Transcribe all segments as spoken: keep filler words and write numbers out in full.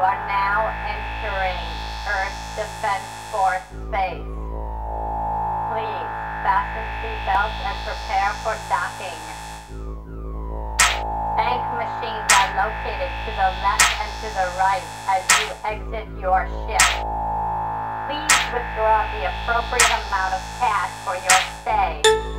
are now entering Earth Defense Force space. Please fasten seatbelts and prepare for docking. Bank machines are located to the left and to the right as you exit your ship. Please withdraw the appropriate amount of cash for your stay.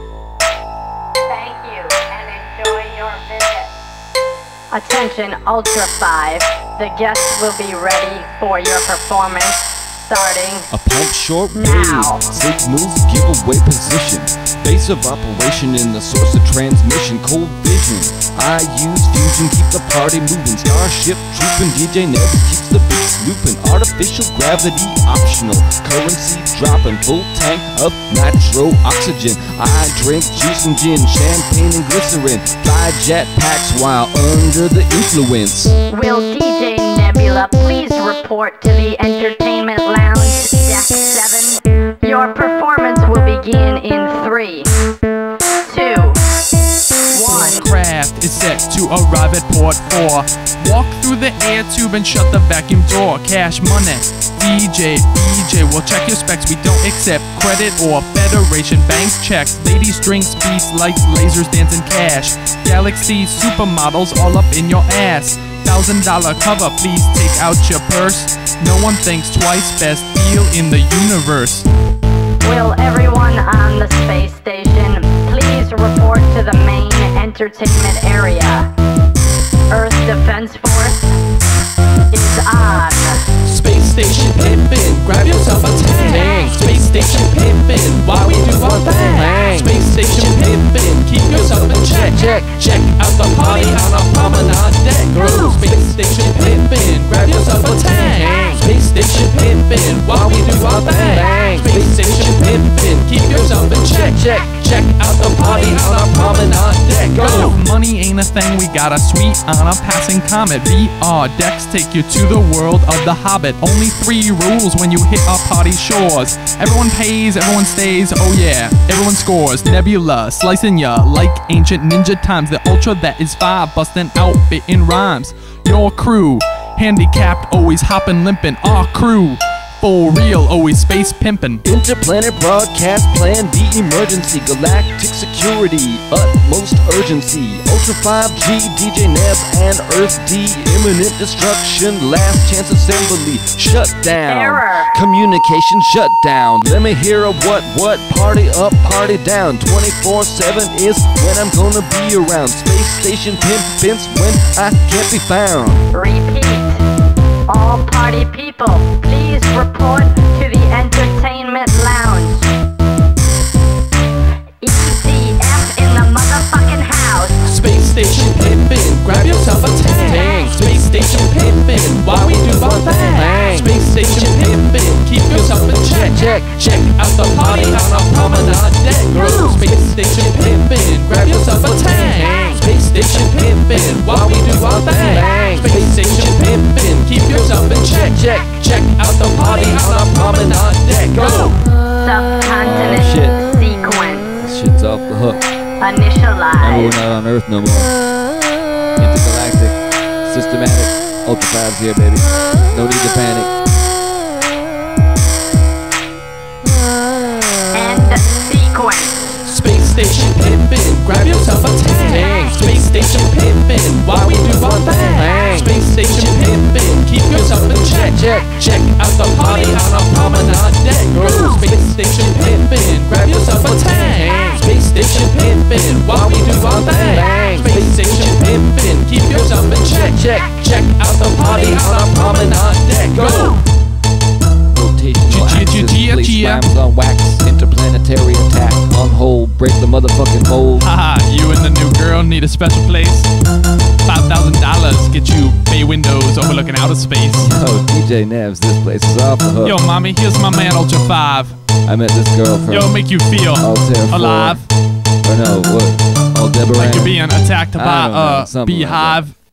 Thank you and enjoy your visit. Attention Ultra five, the guests will be ready for your performance starting a pump short now. Wave, signals give away position, base of operation in the source of transmission, cold vision. I use fusion, keep the party moving, starship trooping, D J never keeps the beats looping, artificial gravity optional, currency dropping, full tank of nitro oxygen. I drink juice and gin, champagne and glycerin, fly jet packs while under the influence. Will D J Nebula please report to the entertainment lounge, deck seven? Your performance will begin in three, two, one. Craft is set to arrive at port four. Walk through the air tube and shut the vacuum door. Cash money, D J, B J will check your specs. We don't accept credit or Federation bank checks. Ladies, drinks, beats, lights, lasers, dancing cash. Galaxy supermodels all up in your ass. Thousand dollar cover, please take out your purse. No one thinks twice, best deal in the universe. Will everyone on the space station please report to the main entertainment area? Earth Defense Force is on. Space station pimpin', grab yourself a tank. Space station pimpin', while we do our thing. Space station pimpin', keep yourself in check. Check, check out the party on a promenade deck. Space station pimpin', grab yourself a tank. Space station pimpin', while we do our thing. Space station pimpin', keep yourself in check. Check, check out the party on a promenade deck. Go. Money ain't a thing, we got a sweet on a passing comet. V R decks take you to the world of the Hobbit. Only three rules when you hit our party shores. Everyone pays, everyone stays, oh yeah, everyone scores. Nebula, slicing ya like ancient ninja times. The ultra that is five, busting outfit in rhymes. Your crew, handicapped, always hopping, limping. Our crew, for real, always space pimpin'. Interplanet broadcast plan B emergency, galactic security, utmost urgency. Ultra five G, D J Neb and Earth D, imminent destruction, last chance assembly, shut down. Error. Communication shut down. Let me hear a what what, party up, party down. twenty-four seven is when I'm gonna be around. Space station pimpins when I can't be found. Repeat. All party people, please report to the entertainment lounge. E C F in the motherfucking house. Space station pimpin', grab yourself a tank. Space station pimpin', while we do our thing. Space station pimpin', keep yourself in check. Check, check out the party on a promenade deck. Space station pimpin', grab yourself a tank. Space station pimpin', while we do our thing. Space station pimpin', keep yourself in check. Check, check out the party on a promenade deck. Go. Subcontinent Oh, shit. sequence. This shit's off the hook. Initialize. Remember, we're not on Earth no more. Intergalactic, systematic, Ultra five's here, baby. No need to panic. End sequence. Space station pimpin', grab yourself a tank. Space station pimpin', while we do our thing. Space station pimpin', keep yourself in check. Check, check out the party on a promenade deck. Space station pimpin', grab yourself a tank. Space station pimpin', while we do our thing. Space station pimpin', keep yourself in check. Check, check out the party on a promenade deck. Go. Rotational axis, place rhymes on wax, interplanetary attack, on hold, break the motherfucking mold. Haha, you and the new girl need a special place. Five thousand dollars get you bay windows overlooking outer space. Yo, D J Nevs, this place is off the hook. Yo, mommy, here's my man Ultra five. I met this girl from Yo, make you feel Altair four. alive, Or no, what? Aldebaran. like you're being attacked by I don't know, a something like beehive.